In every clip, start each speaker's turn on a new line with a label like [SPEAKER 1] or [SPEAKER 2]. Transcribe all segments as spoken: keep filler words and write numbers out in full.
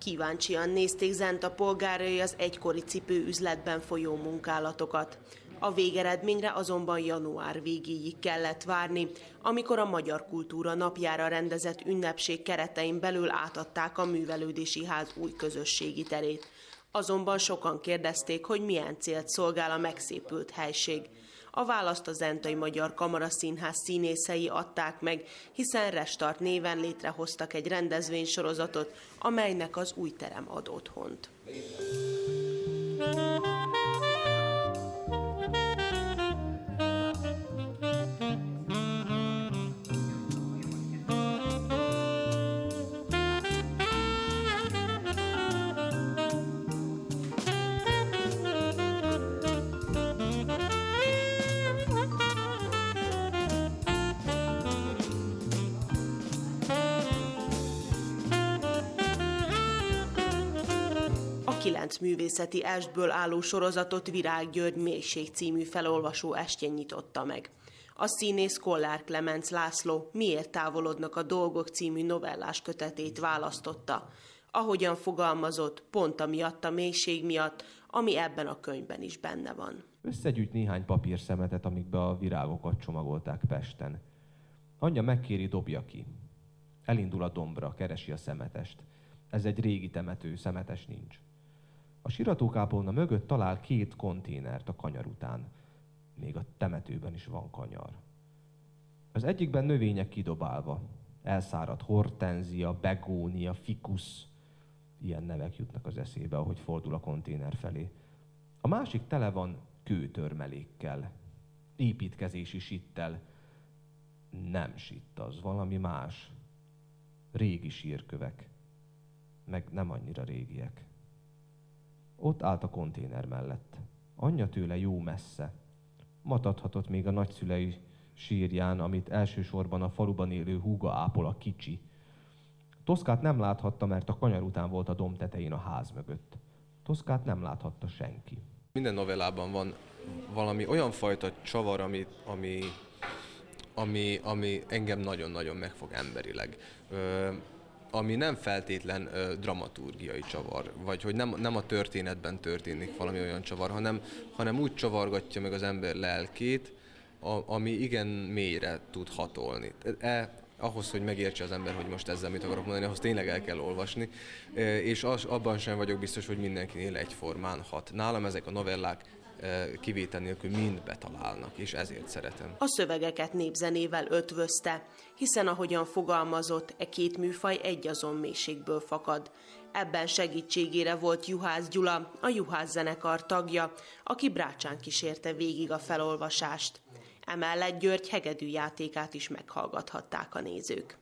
[SPEAKER 1] Kíváncsian nézték Zenta polgárai az egykori cipőüzletben folyó munkálatokat. A végeredményre azonban január végéig kellett várni, amikor a Magyar Kultúra Napjára rendezett ünnepség keretein belül átadták a művelődési ház új közösségi terét. Azonban sokan kérdezték, hogy milyen célt szolgál a megszépült helység. A választ a Zentai Magyar Kamaraszínház színészei adták meg, hiszen Restart néven létrehoztak egy rendezvénysorozatot, amelynek az új terem ad otthont. Kilenc művészeti estből álló sorozatot Virág György Mélység című felolvasó estjén nyitotta meg. A színész Kollár Klemenc László Miért távolodnak a dolgok című novellás kötetét választotta. Ahogyan fogalmazott, pont amiatt a mélység miatt, ami ebben a könyvben is benne van.
[SPEAKER 2] Összegyűjt néhány papírszemetet, amikbe a virágokat csomagolták Pesten. Anyja megkéri, dobja ki. Elindul a dombra, keresi a szemetest. Ez egy régi temető, szemetes nincs. A siratókápolna mögött talál két konténert a kanyar után. Még a temetőben is van kanyar. Az egyikben növények kidobálva. Elszáradt hortenzia, begónia, fikusz. Ilyen nevek jutnak az eszébe, ahogy fordul a konténer felé. A másik tele van kőtörmelékkel, építkezési sittel. Nem sitt az, valami más. Régi sírkövek. Meg nem annyira régiek. Ott állt a konténer mellett. Anyja tőle jó messze. Matadhatott még a nagyszülei sírján, amit elsősorban a faluban élő húga ápol, a kicsi. Toszkát nem láthatta, mert a kanyar után volt a domb tetején a ház mögött. Toszkát nem láthatta senki.
[SPEAKER 3] Minden novellában van valami olyan fajta csavar, ami, ami, ami, ami engem nagyon-nagyon megfog emberileg. Ö, ami nem feltétlen ö, dramaturgiai csavar, vagy hogy nem, nem a történetben történik valami olyan csavar, hanem, hanem úgy csavargatja meg az ember lelkét, a, ami igen mélyre tud hatolni. E, ahhoz, hogy megértse az ember, hogy most ezzel mit akarok mondani, ahhoz tényleg el kell olvasni, és az, abban sem vagyok biztos, hogy mindenkinél egyformán hat. Nálam ezek a novellák kivétel nélkül mind betalálnak, és ezért szeretem.
[SPEAKER 1] A szövegeket népzenével ötvözte, hiszen ahogyan fogalmazott, e két műfaj egyazon mélységből fakad. Ebben segítségére volt Juhász Gyula, a Juhász zenekar tagja, aki brácsán kísérte végig a felolvasást. Emellett György hegedű játékát is meghallgathatták a nézők.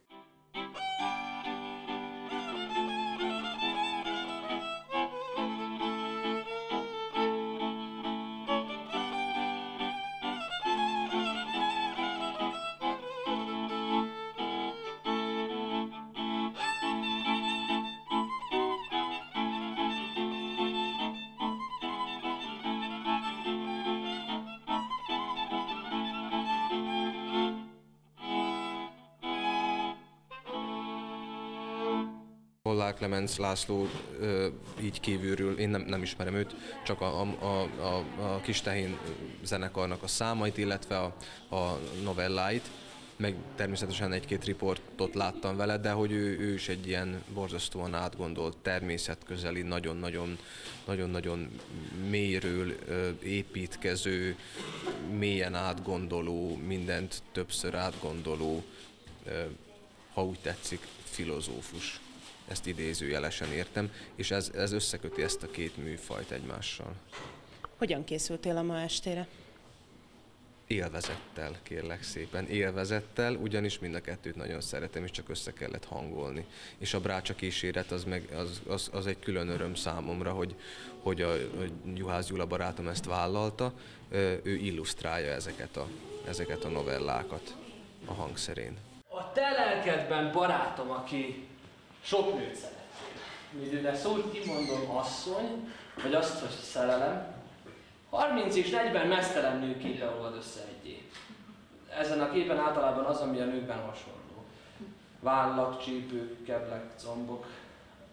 [SPEAKER 3] Kollár Klemenc László így kívülről, én nem, nem ismerem őt, csak a, a, a, a Kistehén zenekarnak a számait, illetve a, a novelláit, meg természetesen egy-két riportot láttam vele, de hogy ő, ő is egy ilyen borzasztóan átgondolt, természetközeli, nagyon-nagyon, nagyon-nagyon mélyről építkező, mélyen átgondoló, mindent többször átgondoló, ha úgy tetszik, filozófus. Ezt idézőjelesen értem, és ez, ez összeköti ezt a két műfajt egymással.
[SPEAKER 1] Hogyan készültél a ma estére?
[SPEAKER 3] Élvezettel, kérlek szépen, élvezettel, ugyanis mind a kettőt nagyon szeretem, és csak össze kellett hangolni. És a brácsa kíséret az, meg, az, az, az egy külön öröm számomra, hogy, hogy a, a Juhász Gyula barátom ezt vállalta, ő illusztrálja ezeket a, ezeket a novellákat a hangszerén.
[SPEAKER 4] A te lelkedben, barátom, aki sok nőt szeretnél. Midőre szót kimondom asszony, vagy azt, hogy szerelem, harminc és negyven meztelen nő képe olvad össze egyé. Ezen a képen általában az, ami a nőkben hasonló. Vállak, csípők, keblek, combok.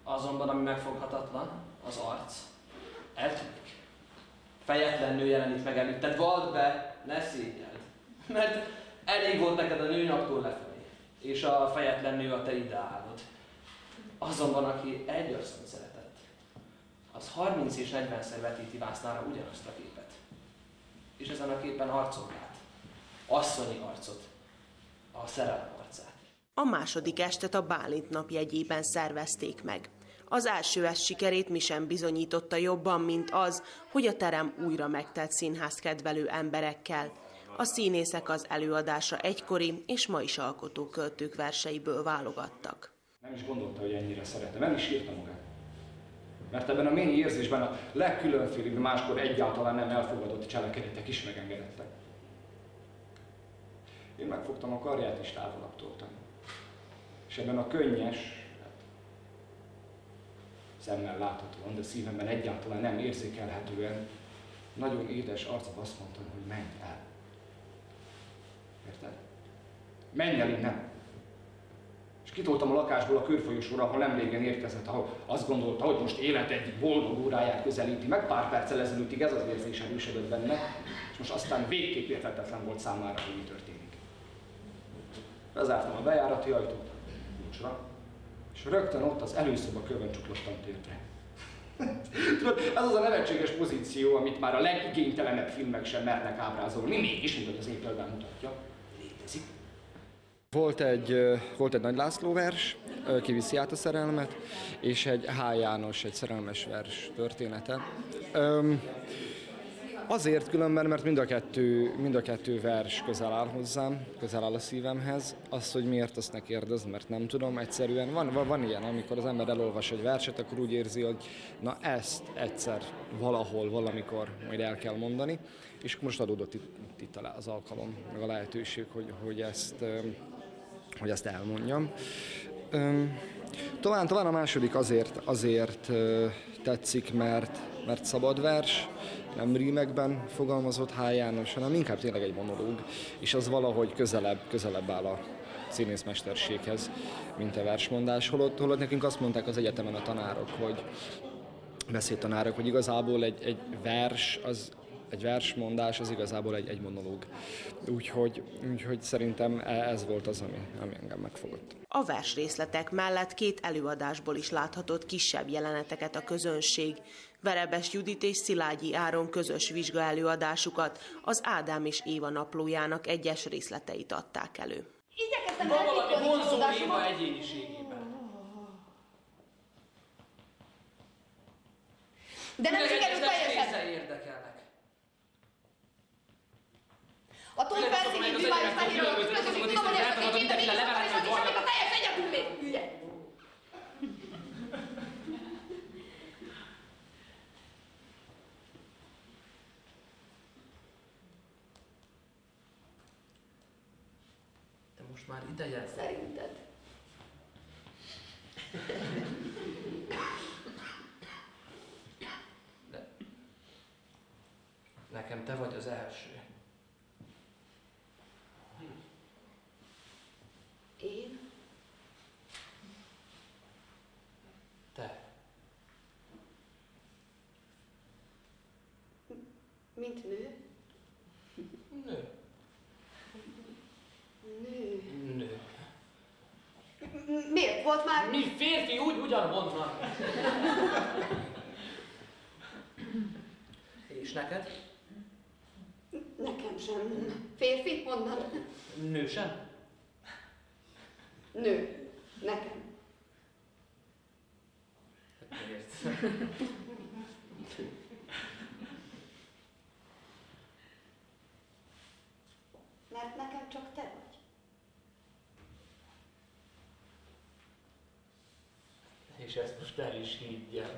[SPEAKER 4] Azonban ami megfoghatatlan, az arc. Eltűnik. Fejetlen nő jelenik meg előtted, vald be, ne szégyeld. Mert elég volt neked a nőnaptól lefelé, és a fejetlen nő a te ideálod. Azonban aki egy asszonyt szeretett, az harminc és negyvenszer vetíti vásznára ugyanazt a képet. És ezen a képen arcot lát. Asszonyi arcot. A szerelem arcát.
[SPEAKER 1] A második estet a Bálint nap jegyében szervezték meg. Az első est sikerét mi sem bizonyította jobban, mint az, hogy a terem újra megtelt színházkedvelő emberekkel. A színészek az előadásra egykori és ma is alkotó költők verseiből válogattak.
[SPEAKER 5] Nem is gondolta, hogy ennyire szeretem, nem is írta magát. Mert ebben a mélyi érzésben a legkülönfélébb, máskor egyáltalán nem elfogadott cselekedetek is megengedettek. Én megfogtam a karját és távolabb toltam. És ebben a könnyes, hát, szemmel láthatóan, de szívemben egyáltalán nem érzékelhetően, nagyon édes arccal azt mondtam, hogy menj el. Érted? Menj el innen! És kitoltam a lakásból a körfolyosóra, ahol nem régen érkezett, ahol azt gondolta, hogy most élet egyik boldog óráját közelíti meg, pár perccel ezelőttig ez az érzés erősödött benne, és most aztán végképp érthetetlen volt számára, hogy mi történik. Bezártam a bejárati ajtót, kulcsra, és rögtön ott az előszoba kövön csuklottam térdre. Tudod, ez az a nevetséges pozíció, amit már a legigénytelenebb filmek sem mernek ábrázolni, mégis, mint hogy az én példám mutatja, létezik.
[SPEAKER 6] Volt egy, volt egy Nagy László vers, Kiviszi át a szerelmet, és egy H. János, egy szerelmes vers története. Öm, azért különben, mert mind a, kettő, mind a kettő vers közel áll hozzám, közel áll a szívemhez. Azt, hogy miért, azt ne kérdezd, mert nem tudom. Egyszerűen van, van, van ilyen, amikor az ember elolvas egy verset, akkor úgy érzi, hogy na ezt egyszer valahol, valamikor majd el kell mondani. És most adódott itt, itt az alkalom, meg a lehetőség, hogy, hogy, ezt, hogy ezt elmondjam. Talán, talán a második azért, azért tetszik, mert, mert szabad vers, nem rímekben fogalmazott H. János, hanem inkább tényleg egy monológ, és az valahogy közelebb, közelebb áll a színészmesterséghez, mint a versmondás. Holott, holott nekünk azt mondták az egyetemen a tanárok, hogy beszédtanárok, hogy igazából egy, egy vers, az egy versmondás az igazából egy, egy monológ. Úgyhogy, úgyhogy szerintem ez volt az, ami, ami engem megfogott.
[SPEAKER 1] A versrészletek mellett két előadásból is láthatott kisebb jeleneteket a közönség. Verebes Judit és Szilágyi Áron közös vizsgaelőadásukat, az Ádám és Éva naplójának egyes részleteit adták elő.
[SPEAKER 4] Van valami vonzó Éva egyéniségében.
[SPEAKER 7] De nem sikerült teljesen.
[SPEAKER 4] Érdekelnek.
[SPEAKER 7] A túl felszíni bűvályos nehéről a közösség tudom, hogy ezt a két évet és amik a teljes egyetülét hülye.
[SPEAKER 4] De most már ideje?
[SPEAKER 7] Szerinted.
[SPEAKER 4] De nekem te vagy az első.
[SPEAKER 7] Én?
[SPEAKER 4] Te.
[SPEAKER 7] Mint nő?
[SPEAKER 4] Nő.
[SPEAKER 7] Nő.
[SPEAKER 4] Nő.
[SPEAKER 7] Miért volt már?
[SPEAKER 4] Mi férfi úgy ugyanhonnan. És neked?
[SPEAKER 7] Nekem sem. Férfi? Honnan?
[SPEAKER 4] Nő sem?
[SPEAKER 7] Nő. Nekem.
[SPEAKER 4] Miért?
[SPEAKER 7] Mert nekem csak te vagy.
[SPEAKER 4] És ezt most el is higgyem.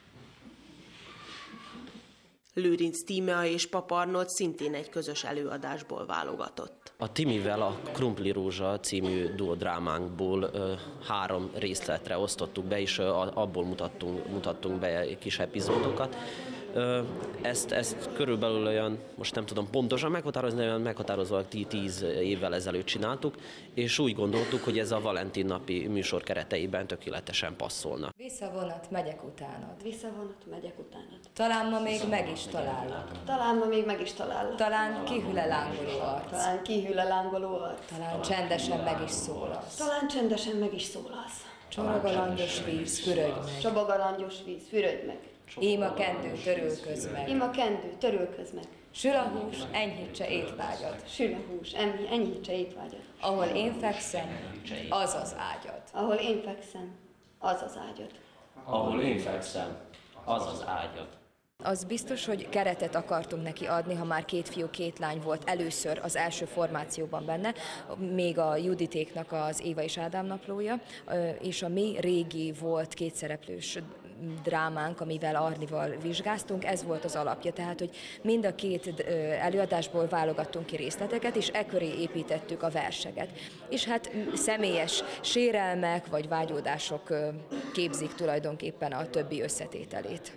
[SPEAKER 1] Lőrinc Tímea és Pap Arnold szintén egy közös előadásból válogatott.
[SPEAKER 8] A Timivel a Krumpli Rózsa című duodrámánkból ö, három részletre osztottuk be, és ö, abból mutattunk, mutattunk be kis epizódokat. Ezt, ezt körülbelül olyan, most nem tudom pontosan meghatározni, olyan meghatározóan tíz évvel ezelőtt csináltuk, és úgy gondoltuk, hogy ez a Valentin napi műsor kereteiben tökéletesen passzolna.
[SPEAKER 9] Visszavonat, megyek utánad.
[SPEAKER 10] Visszavonat, megyek utánad.
[SPEAKER 9] Talán ma még meg is talállak.
[SPEAKER 10] Talán ma még meg is talállak.
[SPEAKER 9] Talán kihűl-e lángoló arc.
[SPEAKER 10] Talán kihűl-e lángoló arc.
[SPEAKER 9] Talán csendesen meg is szólalsz.
[SPEAKER 10] Talán csendesen meg is szólalsz.
[SPEAKER 9] Csorog a langyos víz, fürödj meg.
[SPEAKER 10] Csobog a langyos víz, fürödj meg.
[SPEAKER 9] Ím a kendő, törülköz meg.
[SPEAKER 10] Ím a kendő, törülköz meg.
[SPEAKER 9] Sül a hús, enyhítse étvágyat.
[SPEAKER 10] Sül a hús, enyhítse étvágyat.
[SPEAKER 9] Ahol én fekszem, az az ágyad.
[SPEAKER 10] Ahol én fekszem, az az ágyad.
[SPEAKER 8] Ahol én fekszem, az az ágyad.
[SPEAKER 9] Az biztos, hogy keretet akartunk neki adni, ha már két fiú, két lány volt először az első formációban benne, még a Juditéknak az Éva és Ádám naplója, és a mi régi volt kétszereplős drámánk, amivel Arnival vizsgáztunk, ez volt az alapja. Tehát, hogy mind a két előadásból válogattunk ki részleteket, és e köré építettük a verseket. És hát személyes sérelmek vagy vágyódások képzik tulajdonképpen a többi összetételét.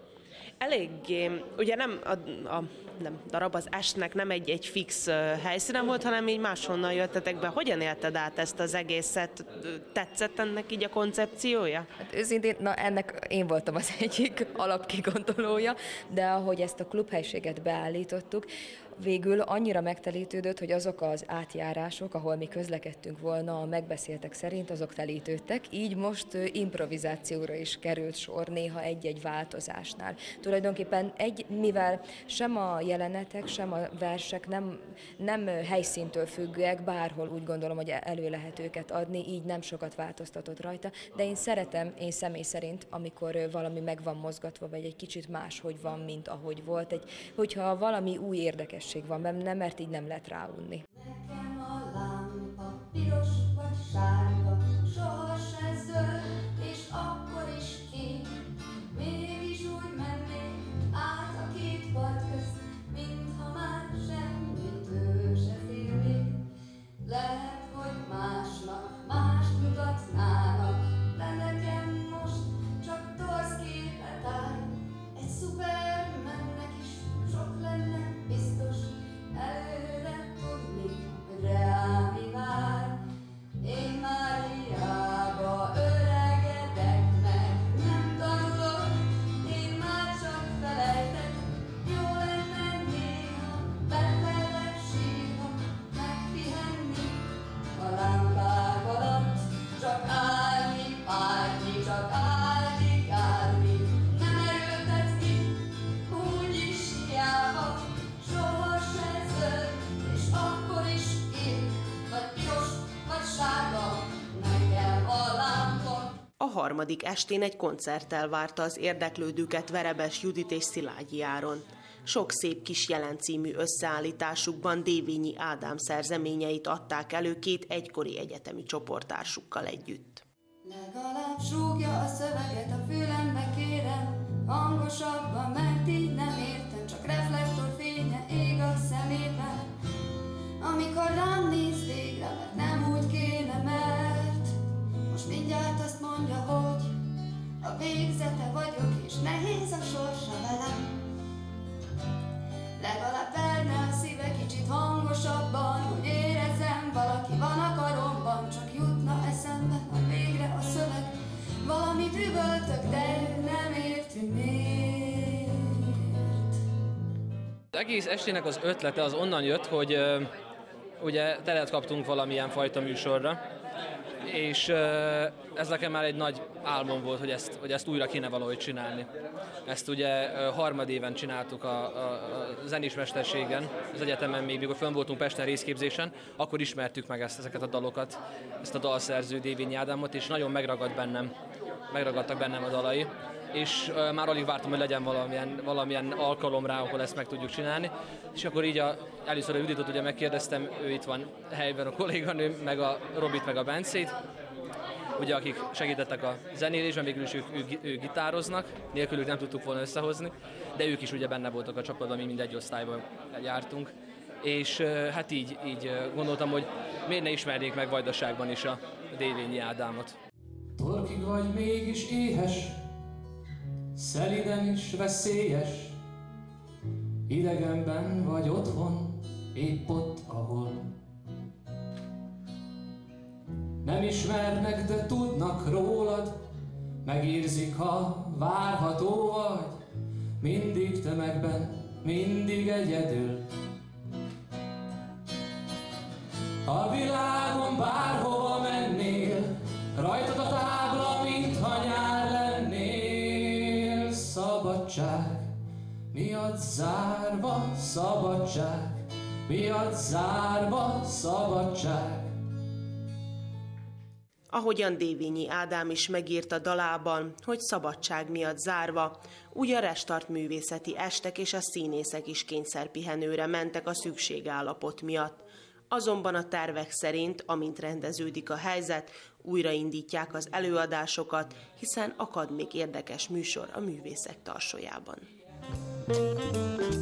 [SPEAKER 1] Eléggé, ugye nem a, a nem, darab az estnek nem egy, egy fix helyszíne volt, hanem így máshonnan jöttetek be. Hogyan élted át ezt az egészet? Tetszett ennek így a koncepciója?
[SPEAKER 9] Hát őszintén, na ennek én voltam az egyik alapkigondolója, de ahogy ezt a klubhelyiséget beállítottuk, végül annyira megtelítődött, hogy azok az átjárások, ahol mi közlekedtünk volna a megbeszéltek szerint, azok telítődtek, így most improvizációra is került sor néha egy-egy változásnál. Tulajdonképpen egy, mivel sem a jelenetek, sem a versek nem, nem helyszíntől függőek, bárhol úgy gondolom, hogy elő lehet őket adni, így nem sokat változtatott rajta, de én szeretem, én személy szerint, amikor valami meg van mozgatva, vagy egy kicsit máshogy van, mint ahogy volt, egy, hogyha valami új érdekes van benne, mert így nem lehet ráunni.
[SPEAKER 11] Nekem a lámpa piros vagy sárga, soha se zöld, és akkor is kék. Mégis úgy mennék át a két part közt, mintha már semmitől se félnék. Lehet, hogy másnak mást mutatnának, de nekem most csak torz képet áll. Egy Supermannek is sok lenne biztos, előre tudni, hogy reál mi vár. Én már hiába öregedek meg, nem tanulok, én már csak felejtek. Jó lenne néha befele sírva, megpihenni a lámpák alatt. Csak állni, párni, csak állni, állni, nem erőltetni, úgyis hiába. Soha se zöld, és akkor is kék, vagy piros, vagy sárga, nekem a lámpa.
[SPEAKER 1] A harmadik estén egy koncerttel várta az érdeklődőket Verebes Judit és Szilágyi Áron. Sok szép kis jelent című összeállításukban Dévényi Ádám szerzeményeit adták elő két egykori egyetemi csoporttársukkal együtt.
[SPEAKER 11] Legalább súgja a szöveget a fülembe, kérem, hangosabban, mert így nem értem, csak reflektorfénye ég a szemében. Amikor rám néz végre, mert nem úgy kéne, mert most mindjárt azt mondja, hogy a végzete vagyok, és nehéz a sorsa velem. Legalább verne a szíve kicsit hangosabban, hogy érezzem, valaki van a karomban, csak jutna eszembe, majd végre a szöveg. Valamit üvöltök, de ő nem érti miért.
[SPEAKER 4] Az egész estének az ötlete az onnan jött, hogy uh, ugye teret kaptunk valamilyen fajta műsorra, és uh, ez nekem már egy nagy álmom volt, hogy ezt, hogy ezt újra kéne valahogy csinálni. Ezt ugye uh, harmadéven csináltuk a, a, a zenésmesterségen, az egyetemen még, mikor fönn voltunk Pesten részképzésen, akkor ismertük meg ezt, ezeket a dalokat, ezt a dalszerző Dévényi Ádámot, és nagyon megragadt bennem, megragadtak bennem a dalai, és uh, már alig vártam, hogy legyen valamilyen, valamilyen alkalom rá, ahol ezt meg tudjuk csinálni. És akkor így a, először a Juditot ugye megkérdeztem, ő itt van helyben a kolléganő, meg a Robit, meg a Bencét, ugye, akik segítettek a zenélésben, végül is ők, ők, ők gitároznak, nélkülük nem tudtuk volna összehozni, de ők is ugye benne voltak a csapatban, mi mindegy osztályban jártunk. És uh, hát így, így uh, gondoltam, hogy miért ne ismernék meg Vajdaságban is a Dévényi Ádámot.
[SPEAKER 12] Torkig vagy mégis éhes, szeliden is veszélyes, idegenben vagy otthon, épp ott, ahol nem ismernek, de tudnak rólad, megérzik, ha várható vagy, mindig tömegben, mindig egyedül. A világon bárhova mennél, rajtad a tábla, mintha nyár lennél. Szabadság miatt zárva, szabadság miatt zárva, szabadság.
[SPEAKER 1] Ahogyan Dévényi Ádám is megírta dalában, hogy szabadság miatt zárva, úgy a Restart művészeti estek és a színészek is kényszerpihenőre mentek a szükségállapot miatt. Azonban a tervek szerint, amint rendeződik a helyzet, újraindítják az előadásokat, hiszen akad még érdekes műsor a Művészek Tarsolyában.